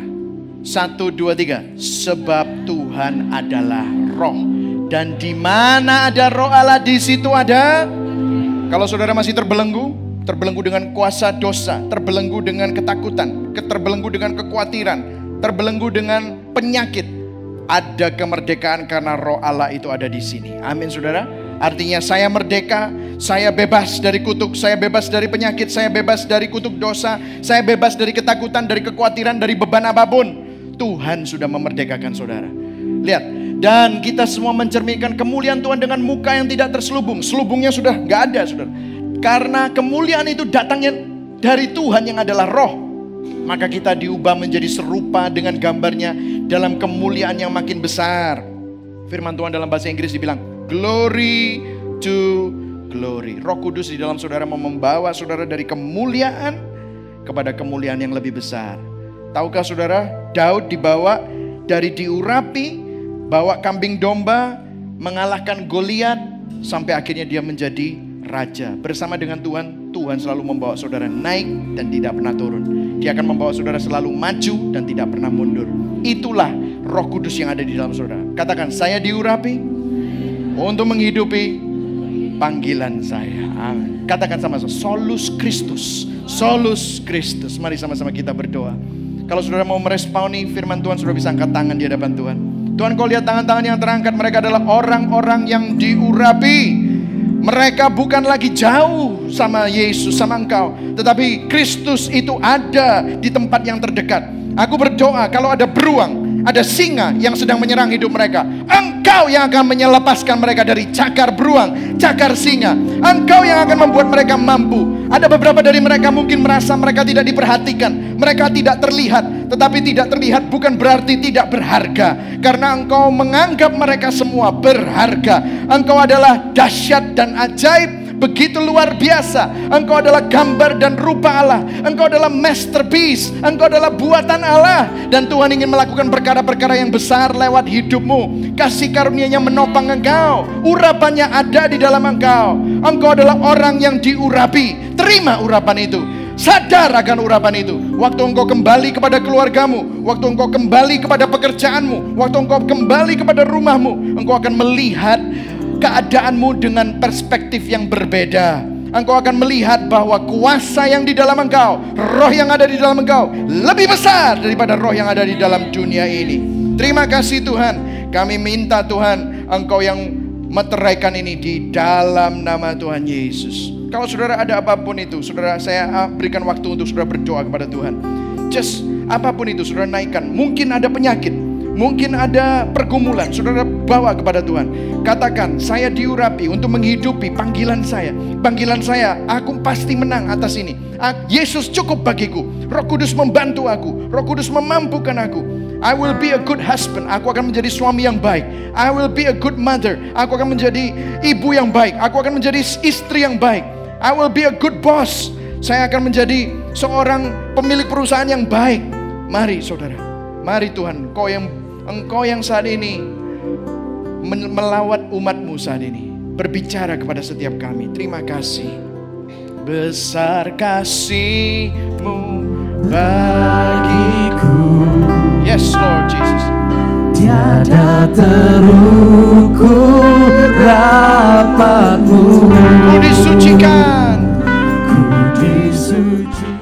1, 2, 3. Sebab Tuhan adalah roh. Dan di mana ada roh Allah, di situ ada. Kalau saudara masih terbelenggu dengan kuasa dosa, terbelenggu dengan ketakutan, terbelenggu dengan kekhawatiran, terbelenggu dengan penyakit, ada kemerdekaan karena roh Allah itu ada di sini. Amin saudara. Artinya saya merdeka, saya bebas dari kutuk, saya bebas dari penyakit, saya bebas dari kutuk dosa, saya bebas dari ketakutan, dari kekhawatiran, dari beban apapun. Tuhan sudah memerdekakan saudara. Lihat, dan kita semua mencerminkan kemuliaan Tuhan dengan muka yang tidak terselubung. Selubungnya sudah gak ada saudara. Karena kemuliaan itu datangnya dari Tuhan yang adalah roh. Maka kita diubah menjadi serupa dengan gambarnya dalam kemuliaan yang makin besar. Firman Tuhan dalam bahasa Inggris dibilang glory to glory. Roh Kudus di dalam saudara mau membawa saudara dari kemuliaan kepada kemuliaan yang lebih besar. Tahukah saudara, Daud dibawa dari diurapi, bawa kambing domba, mengalahkan Goliat, sampai akhirnya dia menjadi raja. Bersama dengan Tuhan, Tuhan selalu membawa saudara naik dan tidak pernah turun. Dia akan membawa saudara selalu maju dan tidak pernah mundur. Itulah Roh Kudus yang ada di dalam saudara. Katakan, saya diurapi untuk menghidupi panggilan saya. Amin. Katakan sama-sama, solus Christus. Solus Christus. Mari sama-sama kita berdoa. Kalau saudara mau meresponi firman Tuhan, saudara bisa angkat tangan di hadapan Tuhan. Tuhan, kau lihat tangan-tangan yang terangkat, mereka adalah orang-orang yang diurapi. Mereka bukan lagi jauh sama Yesus, sama engkau, tetapi Kristus itu ada di tempat yang terdekat. Aku berdoa kalau ada beruang, ada singa yang sedang menyerang hidup mereka, engkau yang akan melepaskan mereka dari cakar beruang, cakar singa. Engkau yang akan membuat mereka mampu. Ada beberapa dari mereka mungkin merasa mereka tidak diperhatikan, mereka tidak terlihat. Tetapi tidak terlihat bukan berarti tidak berharga, karena engkau menganggap mereka semua berharga. Engkau adalah dahsyat dan ajaib, begitu luar biasa. Engkau adalah gambar dan rupa Allah. Engkau adalah masterpiece. Engkau adalah buatan Allah. Dan Tuhan ingin melakukan perkara-perkara yang besar lewat hidupmu. Kasih karunia-Nya menopang engkau. Urapannya ada di dalam engkau. Engkau adalah orang yang diurapi. Terima urapan itu. Sadar akan urapan itu. Waktu engkau kembali kepada keluargamu, waktu engkau kembali kepada pekerjaanmu, waktu engkau kembali kepada rumahmu, engkau akan melihat keadaanmu dengan perspektif yang berbeda. Engkau akan melihat bahwa kuasa yang di dalam engkau, roh yang ada di dalam engkau, lebih besar daripada roh yang ada di dalam dunia ini. Terima kasih Tuhan. Kami minta Tuhan, engkau yang meteraikan ini di dalam nama Tuhan Yesus. Kalau saudara ada apapun itu, saudara, saya berikan waktu untuk saudara berdoa kepada Tuhan. Just apapun itu saudara naikkan. Mungkin ada penyakit, mungkin ada pergumulan, saudara bawa kepada Tuhan. Katakan, saya diurapi untuk menghidupi panggilan saya. Panggilan saya, aku pasti menang atas ini. Yesus cukup bagiku. Roh Kudus membantu aku. Roh Kudus memampukan aku. I will be a good husband. Aku akan menjadi suami yang baik. I will be a good mother. Aku akan menjadi ibu yang baik. Aku akan menjadi istri yang baik. I will be a good boss. Saya akan menjadi seorang pemilik perusahaan yang baik. Mari saudara, mari Tuhan, Engkau yang saat ini melawat umatmu saat ini, berbicara kepada setiap kami. Terima kasih. Besar kasih-Mu bagiku. Yes Lord Jesus. Tiada terukur rahmat-Mu. Kau disucikan. suci.